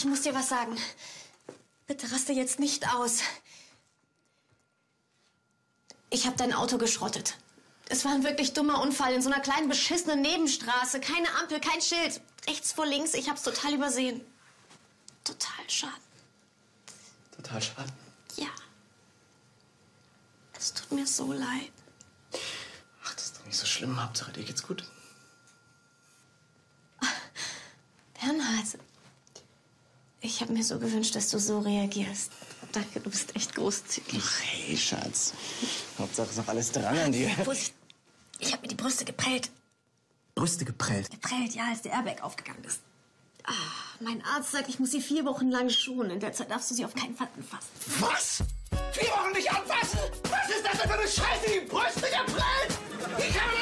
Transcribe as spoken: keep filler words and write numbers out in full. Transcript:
Ich muss dir was sagen. Bitte raste jetzt nicht aus. Ich habe dein Auto geschrottet. Es war ein wirklich dummer Unfall in so einer kleinen beschissenen Nebenstraße. Keine Ampel, kein Schild. Rechts vor links. Ich hab's total übersehen. Total schade. Total schade? Ja. Es tut mir so leid. Ach, das ist doch nicht so schlimm. Hauptsache, dir geht's gut. Bernhard, ich habe mir so gewünscht, dass du so reagierst. Danke, du bist echt großzügig. Ach, hey, Schatz. Hauptsache ist noch alles dran an dir. Vorsicht, ich habe mir die Brüste geprellt. Brüste geprellt? Geprellt, ja, als der Airbag aufgegangen ist. Ah, mein Arzt sagt, ich muss sie vier Wochen lang schonen. In der Zeit darfst du sie auf keinen Fall anfassen. Was? Vier Wochen nicht anfassen? Was ist das denn für eine Scheiße? Die Brüste geprellt? Wie kann